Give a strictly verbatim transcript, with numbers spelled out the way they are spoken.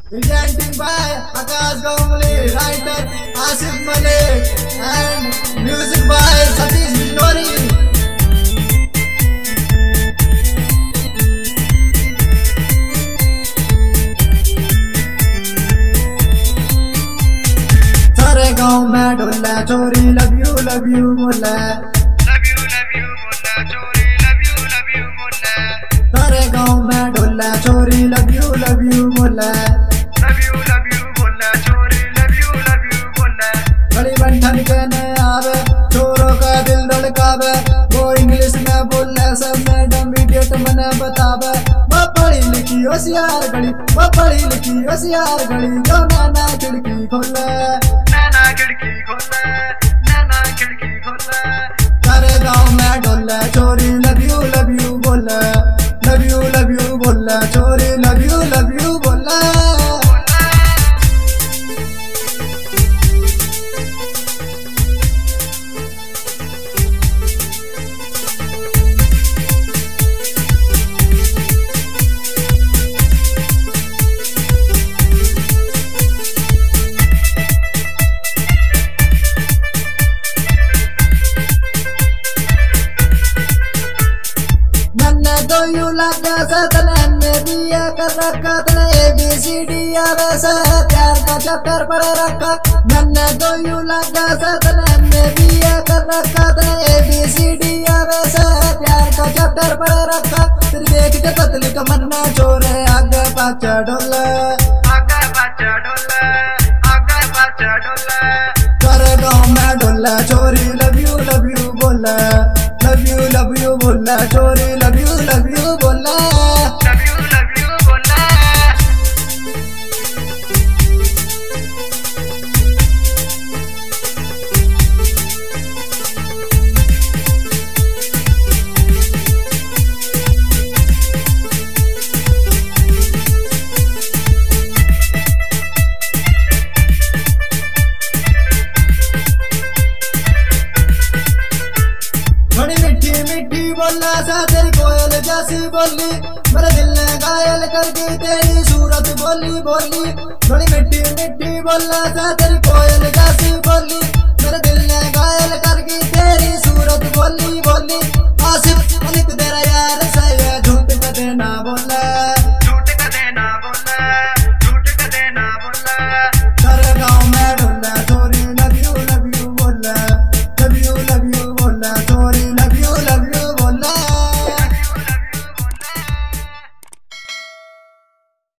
Presenting by Akash Ganguli, writer Asif Malik, and music by Satish Bindori. सारे गाँव में ढोला चोरी लव यू लव यू बोला, लव यू लव यू बोला चोरी लव यू लव यू बोला। सारे गाँव में ढोला चोरी लव यू लव यू बोला, लव यू लव यू बोला चोरी लव यू लव यू बोला। गली बंठन के न आवे चोरों का दिल धड़कावे, वो इंग्लिश में बोले सब मैडम इडियट मने बतावे। वो पढ़ी लिखी होशियार गली, वो पढ़ी लिखी होशियार गली, जो नाना खिड़की खोले, नाना खिड़की खोले, नाना खिड़की खोले। सारे गाँव में ढोले चोरी लव यू लव यू बोले, लव यू लव यू बोले चोरी लव यू लव यू बोले। तो यू लगा सतने में दिया कर रखा तने ए बी सी डी आवे से प्यार का चक्कर पर रखा। मैंने तो यू लगा सतने में दिया कर रखा तने ए बी सी डी आवे से प्यार का चक्कर पर रखा। तेरी देख के पतली कमर में चोरे आगे पाछे डोले, आगे पाछे डोले, आगे पाछे डोले। सारे गाँव में डोले चोरी लव यू लव यू बोले, लव यू लव यू बोले चोरी लव यू लव यू बोले, लव यू लव यू बोला। बड़ी मिठी मिठी बोला सा तेरी कोयल जैसी बोली, मेरे दिल ने घायल करके तेरी सूरत बोली बोली। बड़ी मिठी मिठी बोला सा तेरी कोयल जैसी बोली, मेरे दिल